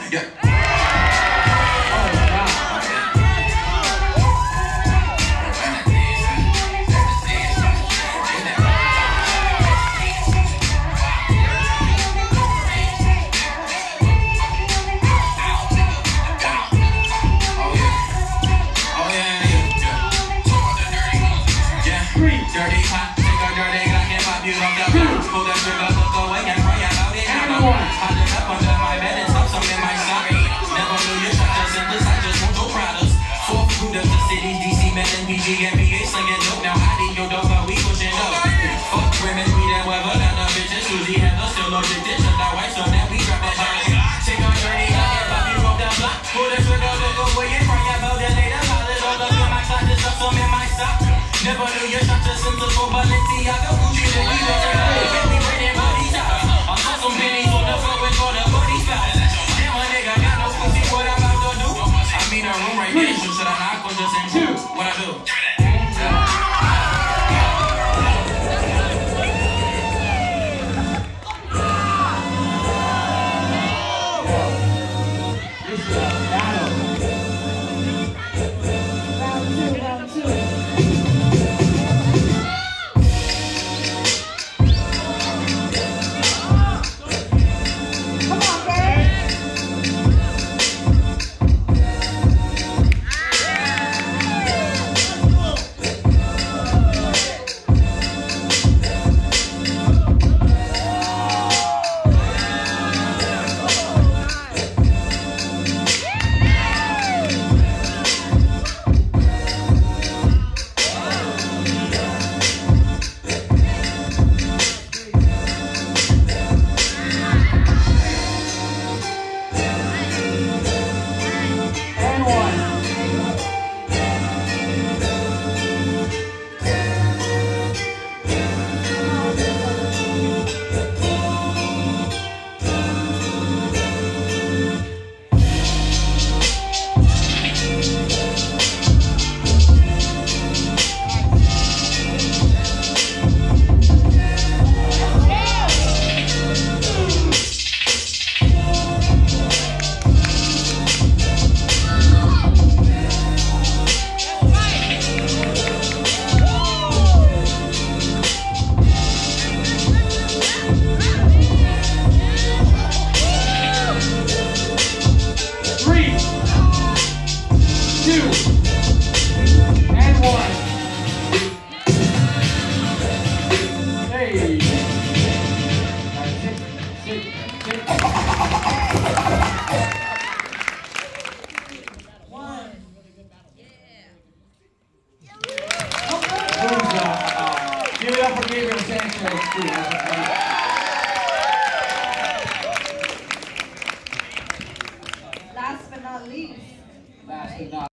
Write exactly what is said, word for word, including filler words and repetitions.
Yeah. Never knew you such a simple for Balenciaga. Gucci, the we was a baby, bringing body shots. I saw some pennies on the floor with all the booty spots. Damn, a nigga got no pussy, what I'm about to do? I mean, a room right there, so should I knock or just intrude? What I do? Give it up for Gabriel Sanchez, too.